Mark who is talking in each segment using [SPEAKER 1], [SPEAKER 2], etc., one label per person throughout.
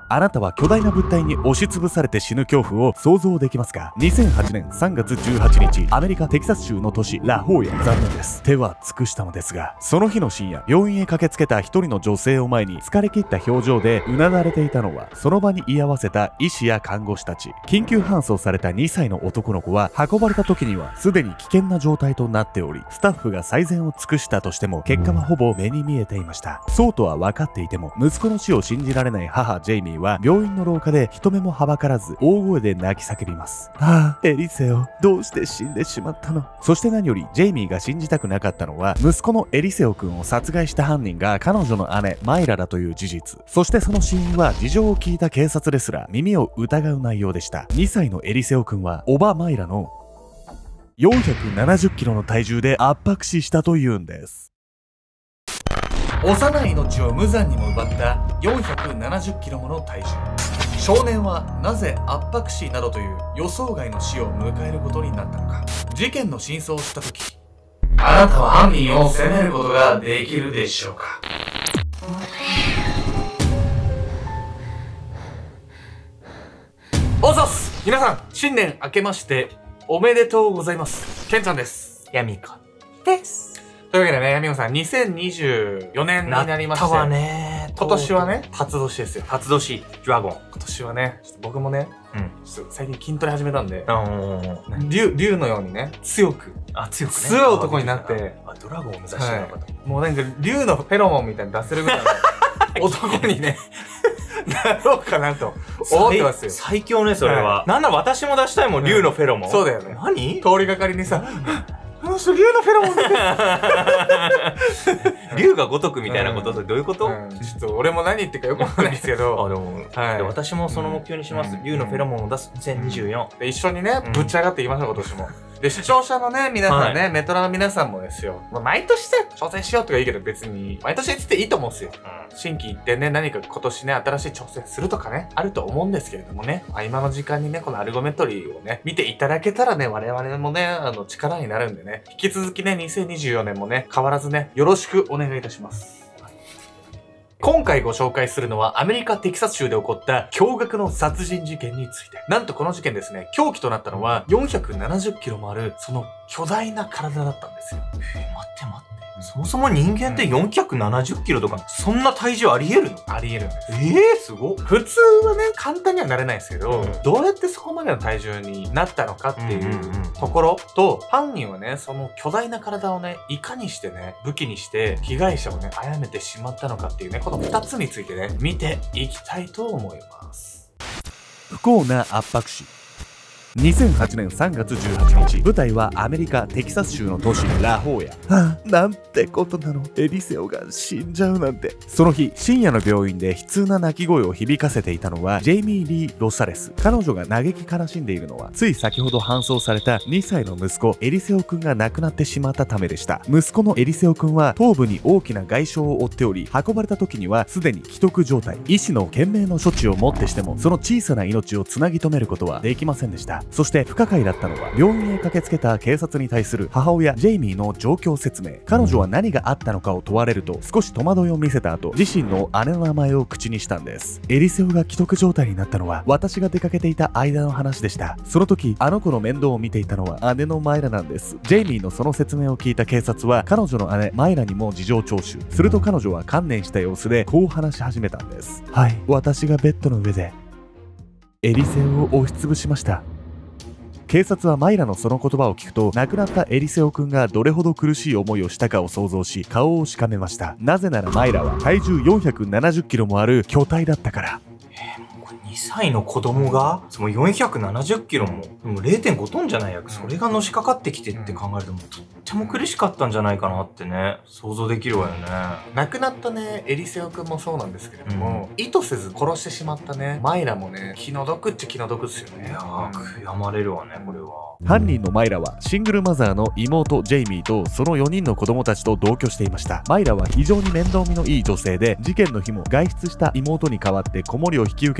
[SPEAKER 1] あなたは巨大な物体に押しつぶされて死ぬ恐怖を想像できますか？ 2008 年3月18日、アメリカテキサス州の都市ラホーヤ。残念です。手は尽くしたのですが、その日の深夜、病院へ駆けつけた一人の女性を前に疲れ切った表情でうなだれていたのは、その場に居合わせた医師や看護師たち。緊急搬送された2歳の男の子は、運ばれた時にはすでに危険な状態となっており、スタッフが最善を尽くしたとしても結果はほぼ目に見えていました。そうとは分かっていても、息子の死を信じられない母ジェイミーは病院の廊下で人目もはばからず大声で泣き叫びます。ああ、エリセオ、どうして死んでしまったの？そして何よりジェイミーが信じたくなかったのは、息子のエリセオ君を殺害した犯人が彼女の姉マイラだという事実。そしてその死因は事情を聞いた警察ですら耳を疑う内容でした。2歳のエリセオ君はおばマイラの470キロの体重で圧迫死したというんです。幼い命を無残にも奪った470キロもの体重。少年はなぜ圧迫死などという予想外の死を迎えることになったのか。事件の真相を知ったとき、あなたは犯人を責めることができるでしょうか？おざっす！皆さん、新年明けましておめでとうございます。ケンちゃんです。
[SPEAKER 2] ヤミコです。
[SPEAKER 1] というわけでね、ヤミコさん、2024年になりまして。
[SPEAKER 2] わね。
[SPEAKER 1] 今年はね、辰年ですよ。
[SPEAKER 2] 辰年、ドラゴン。
[SPEAKER 1] 今年はね、ちょっと僕もね、ちょっと最近筋トレ始めたんで、竜のようにね、強くね。強い男になって、
[SPEAKER 2] ドラゴンを目指してるのかと。
[SPEAKER 1] もうなんか、竜のフェロモンみたいに出せるぐらいの男にね、なろうかなと思ってますよ。
[SPEAKER 2] 最強ね、それは。なんだ、私も出したいもん、竜のフェロモン。
[SPEAKER 1] そうだよね。
[SPEAKER 2] 何？
[SPEAKER 1] 通りがかりにさ、あの人竜のフェロモンだけ
[SPEAKER 2] 竜が如くみたいなことってどういうこと？
[SPEAKER 1] ちょっと俺も何言ってるかよくわかんないですけど。
[SPEAKER 2] でも、私もその目標にします。竜のフェロモンを出す2024。
[SPEAKER 1] 一緒にね、ぶち上がっていきましょう、今年も。で、視聴者のね、皆さんね、メトラの皆さんもですよ。毎年さ、挑戦しようとかいいけど別に、毎年言ってていいと思うんですよ。新規一点ね、何か今年ね、新しい挑戦するとかね、あると思うんですけれどもね、今の時間にね、このアルゴメトリーをね、見ていただけたらね、我々もね、力になるんでね、引き続きね、2024年もね、変わらずね、よろしくお願いいたします。今回ご紹介するのはアメリカ・テキサス州で起こった驚愕の殺人事件について。なんとこの事件ですね、凶器となったのは470キロもあるその巨大な体だったんですよ。
[SPEAKER 2] 待って。そもそも人間って470キロとか、そんな体重あり得るの？
[SPEAKER 1] あり得るんです。
[SPEAKER 2] すごっ。
[SPEAKER 1] 普通はね、簡単にはなれないですけど、どうやってそこまでの体重になったのかっていうところと、犯人はね、その巨大な体をね、いかにしてね、武器にして被害者をね、殺めてしまったのかっていうね、この2つについてね、見ていきたいと思います。不幸な圧迫死。2008年3月18日、舞台はアメリカ・テキサス州の都市ラホーヤ。なんてことなの。エリセオが死んじゃうなんて。その日、深夜の病院で悲痛な泣き声を響かせていたのはジェイミー・リー・ロサレス。彼女が嘆き悲しんでいるのは、つい先ほど搬送された2歳の息子エリセオ君が亡くなってしまったためでした。息子のエリセオ君は頭部に大きな外傷を負っており、運ばれた時にはすでに危篤状態。医師の懸命の処置をもってしても、その小さな命をつなぎ止めることはできませんでした。そして不可解だったのは、病院へ駆けつけた警察に対する母親ジェイミーの状況説明。彼女は何があったのかを問われると、少し戸惑いを見せた後、自身の姉の名前を口にしたんです。エリセオが危篤状態になったのは、私が出かけていた間の話でした。その時、あの子の面倒を見ていたのは姉のマイラなんです。ジェイミーのその説明を聞いた警察は、彼女の姉マイラにも事情聴取。すると彼女は観念した様子でこう話し始めたんです。はい、私がベッドの上でエリセオを押しつぶしました。警察はマイラのその言葉を聞くと、亡くなったエリセオ君がどれほど苦しい思いをしたかを想像し、顔をしかめました。なぜならマイラは体重470キロもある巨体だったから。
[SPEAKER 2] 2歳の子供がその470キロも 0.5 トンじゃないや、それがのしかかってきてって考えると、もうとっても苦しかったんじゃないかなってね、想像できるわよね。
[SPEAKER 1] 亡くなったね、エリセオ君もそうなんですけれども、意図せず殺してしまったね、マイラもね、気の毒っちゃ気の毒っすよね。
[SPEAKER 2] いやー、悔やまれるわね、これは。
[SPEAKER 1] 犯人のマイラはシングルマザーの妹ジェイミーとその4人の子供たちと同居していました。マイラは非常に面倒見のいい女性で、事件の日も外出した妹に代わって子守を引き受けていたん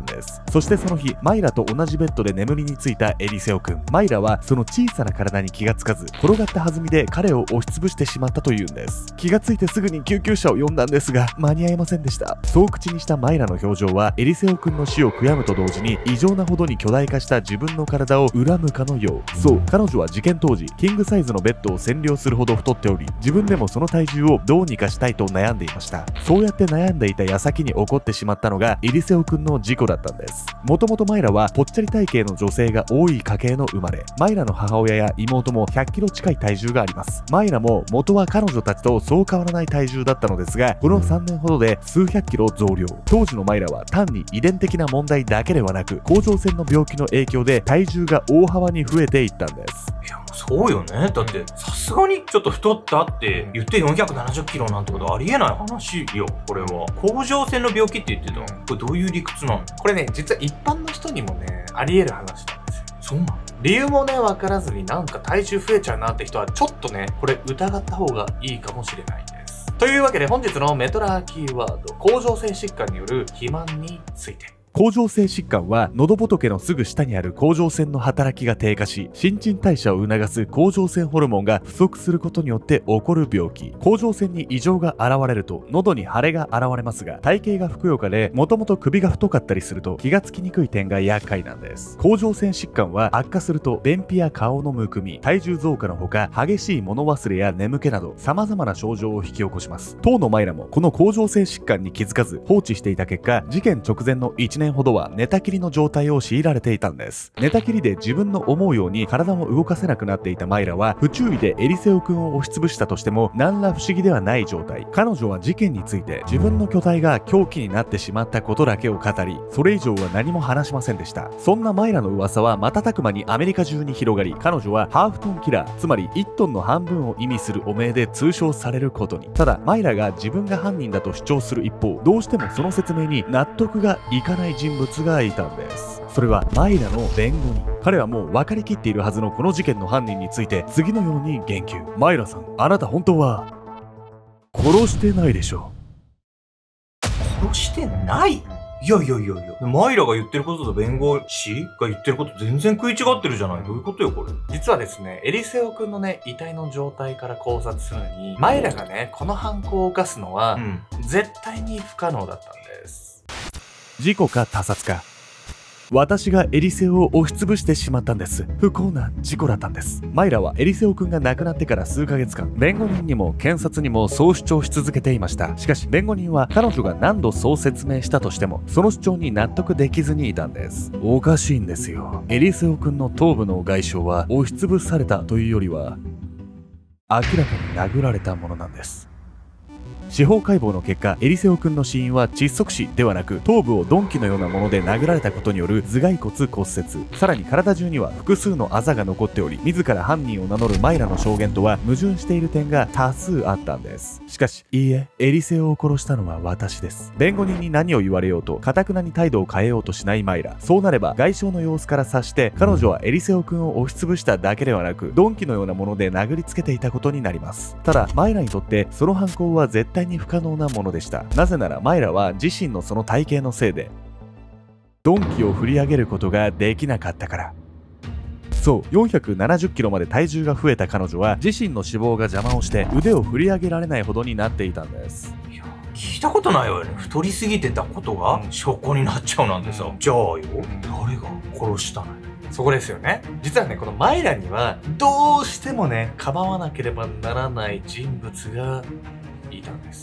[SPEAKER 3] んです。そしてその日、マイラと同じベッドで眠りについたエリセオ君。マイラはその小さな体に気がつかず、転がった弾みで彼を押しつぶしてしまったというんです。気がついてすぐに救急車を呼んだんですが、間に合いませんでした。そう口にしたマイラの表情は、エリセオ君の死を悔やむと同時に、異常なほどに巨大化した自分の体を恨むかのよう。そう、彼女は事件当時、キングサイズのベッドを占領するほど太っており、自分でもその体重をどうにかしたいと悩んでいました。そうやって悩んでいた矢先に起こってしまったのがエリセオ君の事故だったんです。もともとマイラはぽっちゃり体型の女性が多い家系の生まれ。マイラの母親や妹も100キロ近い体重があります。マイラも元は彼女たちとそう変わらない体重だったのですが、この3年ほどで数百キロ増量。当時のマイラは単に遺伝的な問題だけではなく、甲状腺の病気の影響で体重が大幅に増えていったんです。
[SPEAKER 2] いや、もうそうよね。だってさすがにちょっと太ったって言って470キロなんてことありえない話よ。これは甲状腺の病気って言ってた。これどういう理屈なの？
[SPEAKER 1] これね、実は一般の人にもね、あり得る話なんですよ。
[SPEAKER 2] そうなの？
[SPEAKER 1] 理由もね、分からずになんか体重増えちゃうなって人はちょっとね、これ疑った方がいいかもしれないんです。というわけで本日のメトラーキーワード、甲状腺疾患による肥満について。
[SPEAKER 3] 甲状腺疾患は喉仏のすぐ下にある甲状腺の働きが低下し、新陳代謝を促す甲状腺ホルモンが不足することによって起こる病気。甲状腺に異常が現れると喉に腫れが現れますが、体型がふくよかでもともと首が太かったりすると気がつきにくい点が厄介なんです。甲状腺疾患は悪化すると便秘や顔のむくみ、体重増加のほか激しい物忘れや眠気など様々な症状を引き起こします。当のマイラもこの甲状腺疾患に気づかず放置していた結果、事件直前の1年ほどは寝たきりの状態を強いられていたんです。寝たきりで自分の思うように体も動かせなくなっていたマイラは、不注意でエリセオ君を押しつぶしたとしても何ら不思議ではない状態。彼女は事件について自分の巨体が凶器になってしまったことだけを語り、それ以上は何も話しませんでした。そんなマイラの噂は瞬く間にアメリカ中に広がり、彼女はハーフトンキラー、つまり1トンの半分を意味する汚名で通称されることに。ただマイラが自分が犯人だと主張する一方、どうしてもその説明に納得がいかない人物がいたんです。それはマイラの弁護人。彼はもう分かりきっているはずのこの事件の犯人について次のように言及。マイラさん、あなた本当は殺してないでしょ
[SPEAKER 2] う。殺してない？いやいやいやいや、マイラが言ってることと弁護士が言ってること全然食い違ってるじゃない。どういうことよこれ。
[SPEAKER 1] 実はですね、エリセオ君のね、遺体の状態から考察するに、マイラがね、この犯行を犯すのは、絶対に不可能だったんです。
[SPEAKER 3] 事故か他殺か。私がエリセオを押しつぶしてしまったんです。不幸な事故だったんです。マイラはエリセオ君が亡くなってから数ヶ月間、弁護人にも検察にもそう主張し続けていました。しかし弁護人は彼女が何度そう説明したとしても、その主張に納得できずにいたんです。おかしいんですよ。エリセオ君の頭部の外傷は押しつぶされたというよりは、明らかに殴られたものなんです。司法解剖の結果、エリセオ君の死因は窒息死ではなく、頭部を鈍器のようなもので殴られたことによる頭蓋骨骨折。さらに体中には複数のあざが残っており、自ら犯人を名乗るマイラの証言とは矛盾している点が多数あったんです。しかし、いいえ、エリセオを殺したのは私です。弁護人に何を言われようと、頑なに態度を変えようとしないマイラ。そうなれば、外傷の様子から察して、彼女はエリセオ君を押しつぶしただけではなく、鈍器のようなもので殴りつけていたことになります。ただ、マイラにとって、その犯行は絶対に不可能なものでした。なぜならマイラは自身のその体型のせいで鈍器を振り上げることができなかったから。そう、470キロまで体重が増えた彼女は自身の脂肪が邪魔をして腕を振り上げられないほどになっていたんです。
[SPEAKER 2] いや、聞いたことないわよね。太りすぎてたことが証拠になっちゃうなんてさ。じゃあよ、誰が殺したのよ。
[SPEAKER 1] そこですよね。実はね、このマイラにはどうしてもね、構わなければならない人物がいたんです。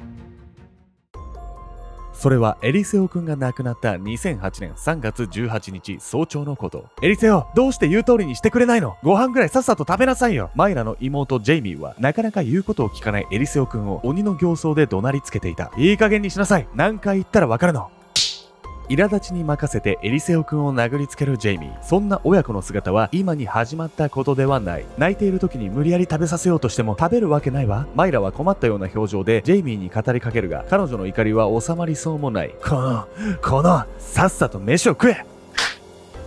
[SPEAKER 3] それはエリセオ君が亡くなった2008年3月18日早朝のこと。エリセオ、どうして言う通りにしてくれないの？ご飯ぐらいさっさと食べなさいよ。マイラの妹ジェイミーはなかなか言うことを聞かないエリセオ君を鬼の形相で怒鳴りつけていた。いい加減にしなさい。何回言ったらわかるの？苛立ちに任せてエリセオ君を殴りつけるジェイミー。そんな親子の姿は今に始まったことではない。泣いている時に無理やり食べさせようとしても食べるわけないわ。マイラは困ったような表情でジェイミーに語りかけるが、彼女の怒りは収まりそうもない。このさっさと飯を食え。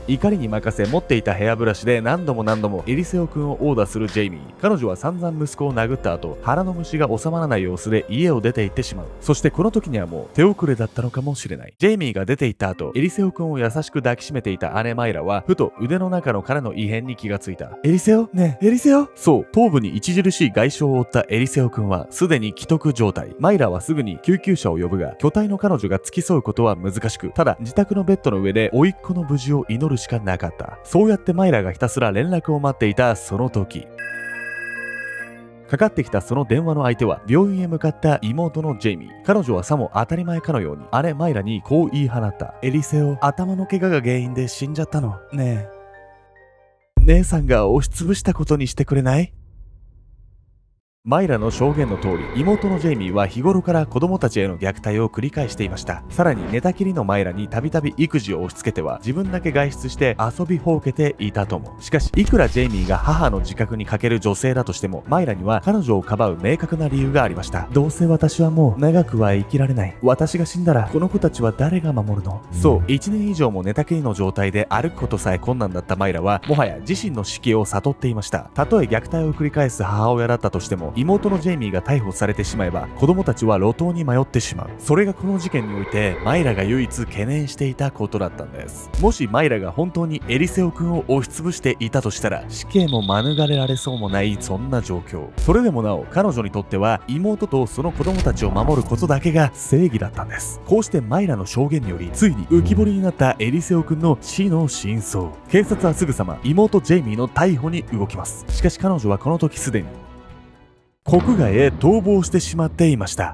[SPEAKER 3] 怒りに任せ持っていたヘアブラシで何度もエリセオ君を殴打するジェイミー。彼女は散々息子を殴った後、腹の虫が収まらない様子で家を出て行ってしまう。そしてこの時にはもう手遅れだったのかもしれない。ジェイミーが出て行った後、エリセオ君を優しく抱きしめていた姉マイラはふと腕の中の彼の異変に気がついた。エリセオねえエリセオ。そう、頭部に著しい外傷を負ったエリセオ君はすでに危篤状態。マイラはすぐに救急車を呼ぶが、巨体の彼女が付き添うことは難しく、ただ自宅のベッドの上で甥っ子の無事を祈るしかなかった。そうやってマイラがひたすら連絡を待っていたその時、かかってきたその電話の相手は病院へ向かった妹のジェイミー。彼女はさも当たり前かのように姉マイラにこう言い放った。エリセオ、頭の怪我が原因で死んじゃったの。ねえ、姉さんが押しつぶしたことにしてくれない？マイラの証言の通り、妹のジェイミーは日頃から子供たちへの虐待を繰り返していました。さらに寝たきりのマイラにたびたび育児を押し付けては自分だけ外出して遊びほうけていたとも。しかし、いくらジェイミーが母の自覚に欠ける女性だとしても、マイラには彼女をかばう明確な理由がありました。どうせ私はもう長くは生きられない。私が死んだらこの子たちは誰が守るの？そう、1年以上も寝たきりの状態で歩くことさえ困難だったマイラはもはや自身の死期を悟っていました。たとえ虐待を繰り返す母親だったとしても、妹のジェイミーが逮捕されてしまえば子供たちは路頭に迷ってしまう。それがこの事件においてマイラが唯一懸念していたことだったんです。もしマイラが本当にエリセオ君を押しつぶしていたとしたら、死刑も免れられそうもないそんな状況。それでもなお彼女にとっては妹とその子供たちを守ることだけが正義だったんです。こうしてマイラの証言によりついに浮き彫りになったエリセオ君の死の真相。警察はすぐさま妹ジェイミーの逮捕に動きます。しかし彼女はこの時すでに国外へ逃亡してしまっていました。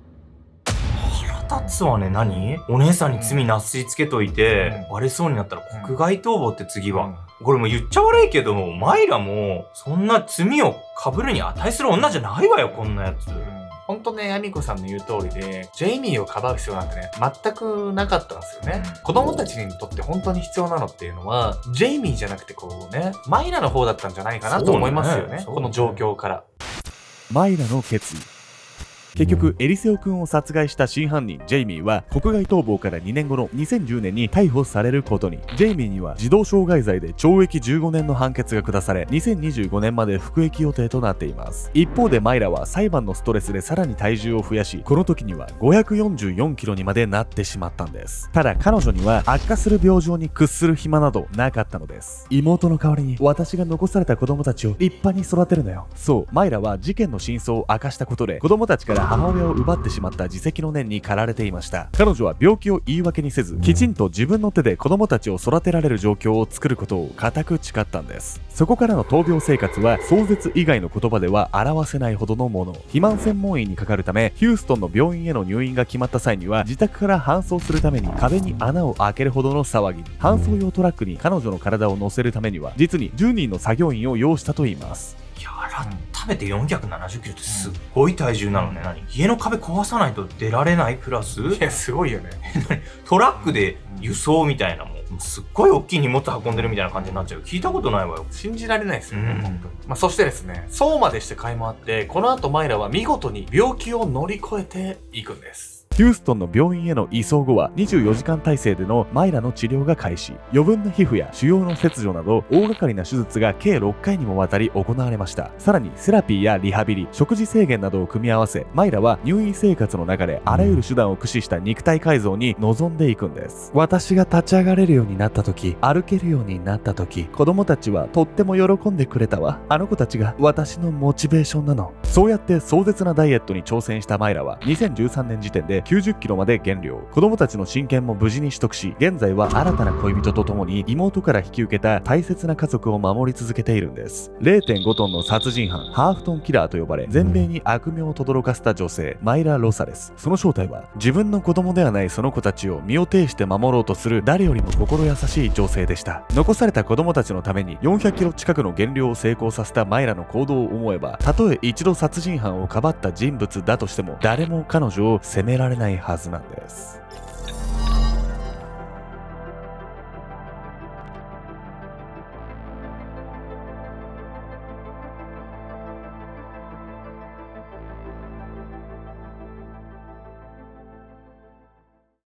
[SPEAKER 2] 腹立つわね。何？お姉さんに罪なすりつけといて、バレそうになったら国外逃亡って次は。これもう言っちゃ悪いけど、マイラもそんな罪を被るに値する女じゃないわよ、こんなやつ。
[SPEAKER 1] ほんとね、ヤミコさんの言う通りで、ジェイミーをかばう必要なんてね、全くなかったんですよね。子供たちにとって本当に必要なのっていうのは、ジェイミーじゃなくてこうね、マイラの方だったんじゃないかなと思いますよね。この状況から。
[SPEAKER 3] マイラの決意。結局エリセオ君を殺害した真犯人ジェイミーは国外逃亡から2年後の2010年に逮捕されることに。ジェイミーには児童傷害罪で懲役15年の判決が下され、2025年まで服役予定となっています。一方でマイラは裁判のストレスでさらに体重を増やし、この時には544キロにまでなってしまったんです。ただ彼女には悪化する病状に屈する暇などなかったのです。妹の代わりに私が残された子供たちを立派に育てるのよ。そう、マイラは事件の真相を明かしたことで子供たちから母親を奪ってしまった自責の念に駆られていました。彼女は病気を言い訳にせず、きちんと自分の手で子供たちを育てられる状況を作ることを固く誓ったんです。そこからの闘病生活は壮絶以外の言葉では表せないほどのもの。肥満専門医にかかるためヒューストンの病院への入院が決まった際には、自宅から搬送するために壁に穴を開けるほどの騒ぎに。搬送用トラックに彼女の体を乗せるためには実に10人の作業員を要したといいます。
[SPEAKER 2] 改めて470キロってすっごい体重なのね。家の壁壊さないと出られないプラス、
[SPEAKER 1] いやすごいよね。
[SPEAKER 2] トラックで輸送みたいな、もうすっごい大きい荷物運んでるみたいな感じになっちゃう。聞いたことないわよ。
[SPEAKER 1] 信じられないですよね、本当に。そしてですね、そうまでして買い回って、この後マイラは見事に病気を乗り越えていくんです。
[SPEAKER 3] ヒューストンの病院への移送後は24時間体制でのマイラの治療が開始。余分な皮膚や腫瘍の切除など大掛かりな手術が計6回にもわたり行われました。さらにセラピーやリハビリ、食事制限などを組み合わせ、マイラは入院生活の中であらゆる手段を駆使した肉体改造に臨んでいくんです。私が立ち上がれるようになった時、歩けるようになった時、子供たちはとっても喜んでくれたわ。あの子たちが私のモチベーションなの。そうやって壮絶なダイエットに挑戦したマイラは2013年時点で90キロまで減量。子供たちの親権も無事に取得し、現在は新たな恋人と共に妹から引き受けた大切な家族を守り続けているんです。0.5 トンの殺人犯、ハーフトンキラーと呼ばれ全米に悪名を轟かせた女性マイラ・ロサレス。その正体は自分の子供ではないその子たちを身を挺して守ろうとする誰よりも心優しい女性でした。残された子供たちのために400キロ近くの減量を成功させたマイラの行動を思えば、たとえ一度殺人犯をかばった人物だとしても誰も彼女を責められないはずなんです。